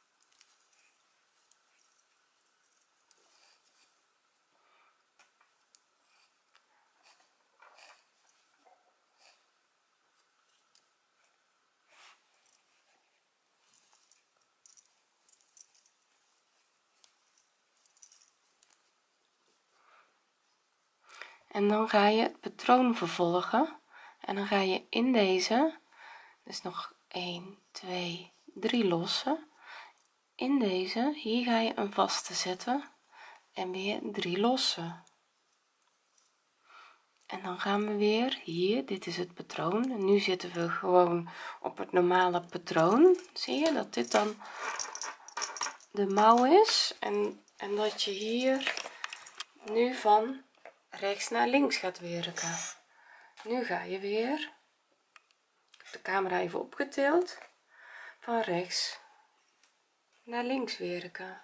En dan ga je het patroon vervolgen en dan ga je in deze dus nog één twee drie losse in deze hier ga je een vaste zetten en weer drie losse en dan gaan we weer hier, dit is het patroon en nu zitten we gewoon op het normale patroon. Zie je dat dit dan de mouw is en, en dat je hier nu van rechts naar links gaat werken. Nu ga je weer de camera even opgetild van rechts naar links werken,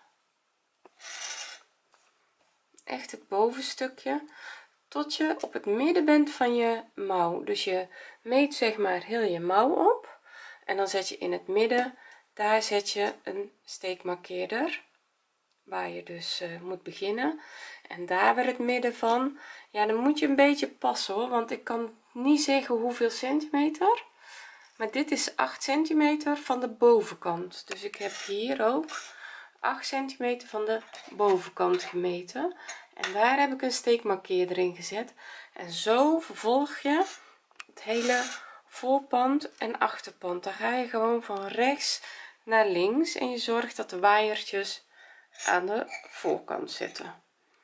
echt het bovenstukje tot je op het midden bent van je mouw. Dus je meet zeg maar heel je mouw op en dan zet je in het midden, daar zet je een steekmarkeerder waar je dus uh, moet beginnen en daar weer het midden van. Ja, dan moet je een beetje passen hoor, want ik kan niet zeggen hoeveel centimeter, maar dit is acht centimeter van de bovenkant, dus ik heb hier ook acht centimeter van de bovenkant gemeten en daar heb ik een steekmarkeerder in gezet en zo vervolg je het hele voorpand en achterpand. Dan ga je gewoon van rechts naar links en je zorgt dat de waaiertjes aan de voorkant zitten.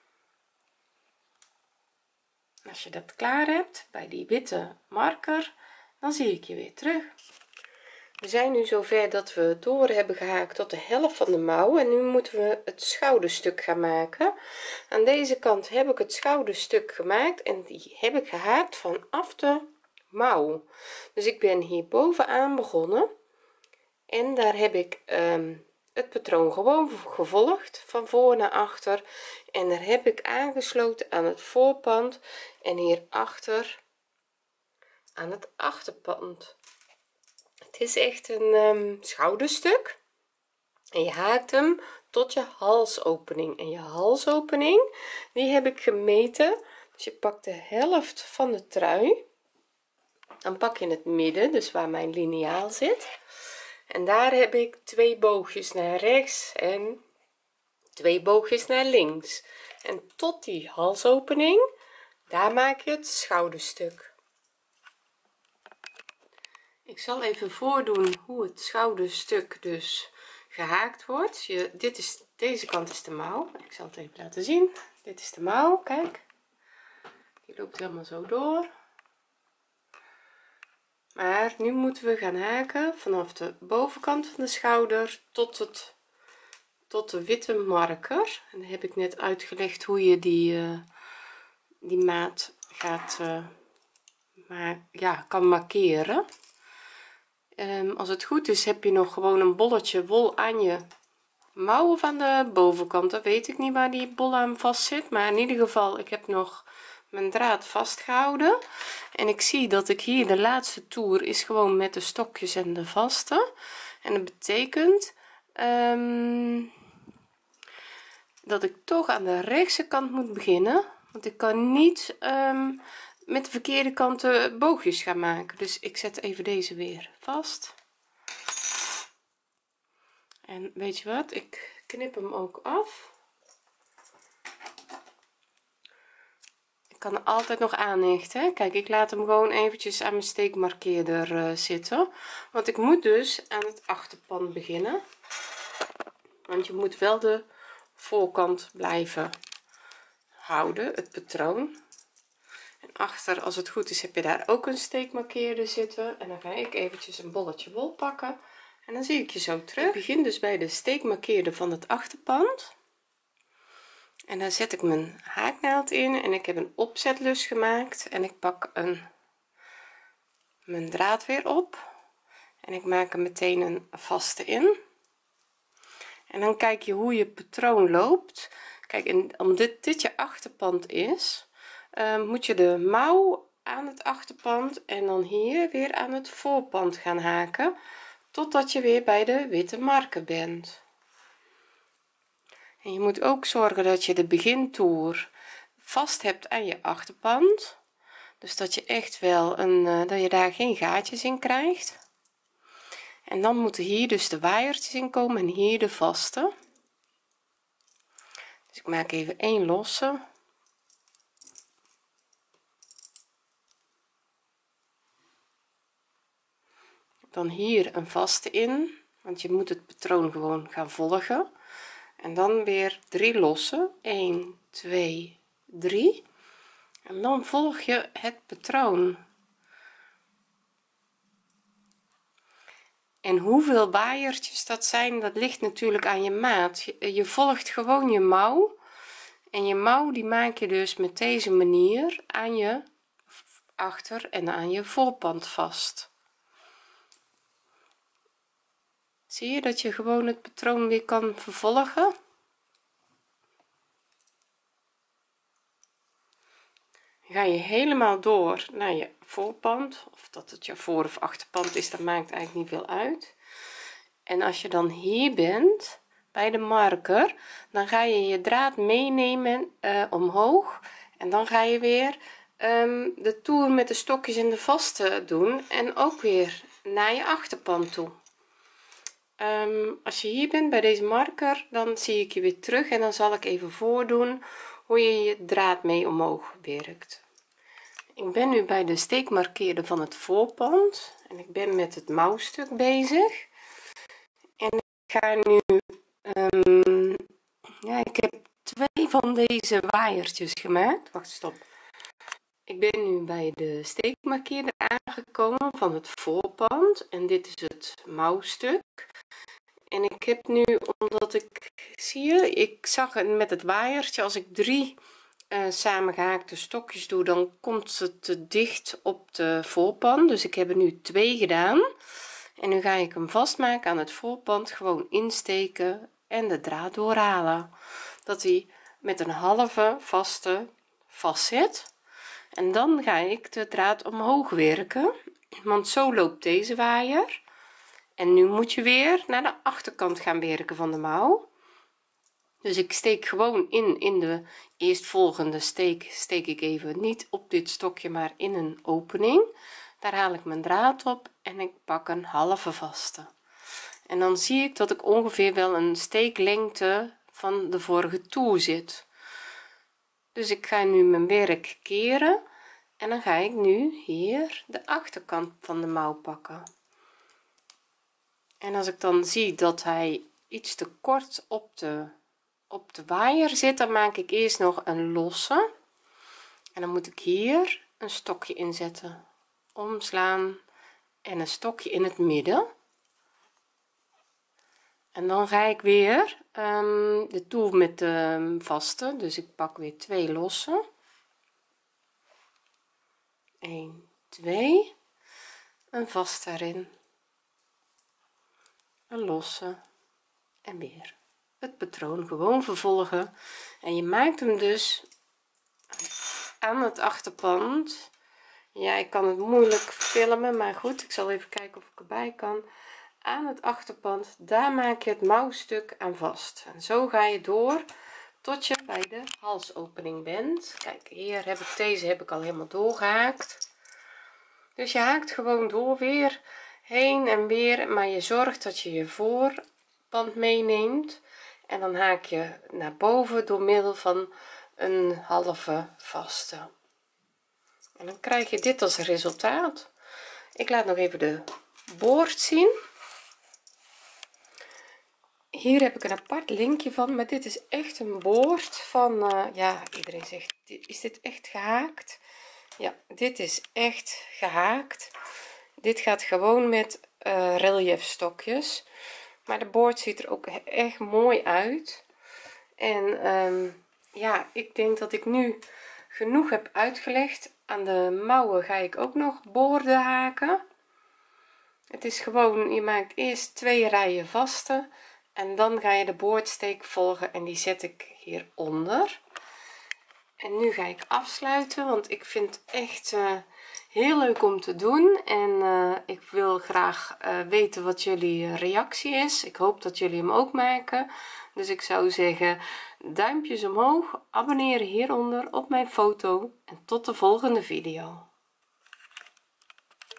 Als je dat klaar hebt bij die witte marker, dan zie ik je weer terug. We zijn nu zover dat we door hebben gehaakt tot de helft van de mouw en nu moeten we het schouderstuk gaan maken. Aan deze kant heb ik het schouderstuk gemaakt en die heb ik gehaakt vanaf de mouw. Dus ik ben hier bovenaan begonnen en daar heb ik um, het patroon gewoon gevolgd van voor naar achter en daar heb ik aangesloten aan het voorpand en hierachter aan het achterpand. Het is echt een um, schouderstuk en je haakt hem tot je halsopening en je halsopening die heb ik gemeten, dus je pakt de helft van de trui, dan pak je het midden, dus waar mijn liniaal zit en daar heb ik twee boogjes naar rechts en twee boogjes naar links en tot die halsopening daar maak je het schouderstuk. Ik zal even voordoen hoe het schouderstuk dus gehaakt wordt. Je, dit is deze kant is de mouw, ik zal het even laten zien. Dit is de mouw, kijk, die loopt helemaal zo door, maar nu moeten we gaan haken vanaf de bovenkant van de schouder tot het tot de witte marker, en dan heb ik net uitgelegd hoe je die uh, die maat gaat uh, maar ja kan markeren. Um, als het goed is heb je nog gewoon een bolletje wol aan je mouw of aan de bovenkant, dat weet ik niet waar die bol aan vast zit, maar in ieder geval ik heb nog mijn draad vastgehouden en ik zie dat ik hier de laatste toer is gewoon met de stokjes en de vaste, en dat betekent um, dat ik toch aan de rechtse kant moet beginnen, want ik kan niet um, met de verkeerde kant de boogjes gaan maken. Dus ik zet even deze weer vast en weet je wat, ik knip hem ook af. Ik kan er altijd nog aanhechten. Kijk, ik laat hem gewoon eventjes aan mijn steekmarkeerder uh, zitten, want ik moet dus aan het achterpand beginnen, want je moet wel de voorkant blijven houden, het patroon. En achter, als het goed is, heb je daar ook een steekmarkeerder zitten, en dan ga ik eventjes een bolletje wol pakken en dan zie ik je zo terug. Ik begin dus bij de steekmarkeerder van het achterpand en daar zet ik mijn haaknaald in en ik heb een opzetlus gemaakt en ik pak een mijn draad weer op en ik maak er meteen een vaste in. En dan kijk je hoe je patroon loopt. Kijk, en omdat dit, dit je achterpand is, uh, moet je de mouw aan het achterpand en dan hier weer aan het voorpand gaan haken totdat je weer bij de witte marker bent. En je moet ook zorgen dat je de begintoer vast hebt aan je achterpand, dus dat je echt wel een uh, dat je daar geen gaatjes in krijgt. En dan moeten hier dus de waaiertjes in komen en hier de vaste. Dus ik maak even één losse, dan hier een vaste in, want je moet het patroon gewoon gaan volgen, en dan weer drie losse, één twee drie, en dan volg je het patroon. En hoeveel waaiertjes dat zijn, dat ligt natuurlijk aan je maat. Je, je volgt gewoon je mouw en je mouw die maak je dus met deze manier aan je achter en aan je voorpand vast. Zie je dat je gewoon het patroon weer kan vervolgen? Ga je helemaal door naar je voorpand, of dat het je voor of achterpand is, dat maakt eigenlijk niet veel uit. En als je dan hier bent bij de marker, dan ga je je draad meenemen uh, omhoog en dan ga je weer um, de toer met de stokjes en de vaste doen en ook weer naar je achterpand toe. Um, als je hier bent bij deze marker, dan zie ik je weer terug en dan zal ik even voordoen hoe je je draad mee omhoog werkt. Ik ben nu bij de steekmarkeerder van het voorpand en ik ben met het mouwstuk bezig en ik ga nu um, ja, ik heb twee van deze waaiertjes gemaakt. Wacht, stop. Ik ben nu bij de steekmarkeerder aangekomen van het voorpand en dit is het mouwstuk. En ik heb nu, omdat ik zie je, ik zag het met het waaiertje, als ik drie uh, samengehaakte stokjes doe, dan komt het te dicht op de voorpand. Dus ik heb er nu twee gedaan. En nu ga ik hem vastmaken aan het voorpand, gewoon insteken en de draad doorhalen. Dat hij met een halve vaste vast zit. En dan ga ik de draad omhoog werken, want zo loopt deze waaier. En nu moet je weer naar de achterkant gaan werken van de mouw. Dus ik steek gewoon in in de eerstvolgende steek steek ik even niet op dit stokje maar in een opening. Daar haal ik mijn draad op en ik pak een halve vaste. en dan zie ik dat ik ongeveer wel een steeklengte van de vorige toer zit. Dus ik ga nu mijn werk keren en dan ga ik nu hier de achterkant van de mouw pakken. En als ik dan zie dat hij iets te kort op de op de waaier zit, dan maak ik eerst nog een losse en dan moet ik hier een stokje inzetten, omslaan en een stokje in het midden. En dan ga ik weer um, de toer met de vaste, dus ik pak weer twee losse, een, twee, een vast daarin, een losse en weer het patroon gewoon vervolgen. En je maakt hem dus aan het achterpand. Ja, ik kan het moeilijk filmen, maar goed, ik zal even kijken of ik erbij kan. Aan het achterpand, daar maak je het mouwstuk aan vast en zo ga je door tot je bij de halsopening bent. Kijk, hier heb ik deze heb ik al helemaal doorgehaakt, dus je haakt gewoon door weer heen en weer, maar je zorgt dat je je voorpand meeneemt en dan haak je naar boven door middel van een halve vaste en dan krijg je dit als resultaat. Ik laat nog even de boord zien. Hier heb ik een apart linkje van, maar dit is echt een boord van uh, ja, iedereen zegt, is dit echt gehaakt? Ja, dit is echt gehaakt. Dit gaat gewoon met uh, relief stokjes, maar de boord ziet er ook echt mooi uit. En um, ja, ik denk dat ik nu genoeg heb uitgelegd. Aan de mouwen ga ik ook nog boorden haken. Het is gewoon, je maakt eerst twee rijen vaste en dan ga je de boordsteek volgen en die zet ik hieronder. En nu ga ik afsluiten, want ik vind het echt uh, heel leuk om te doen en uh, ik wil graag uh, weten wat jullie reactie is. Ik hoop dat jullie hem ook maken, dus ik zou zeggen duimpjes omhoog, abonneren hieronder op mijn foto en tot de volgende video.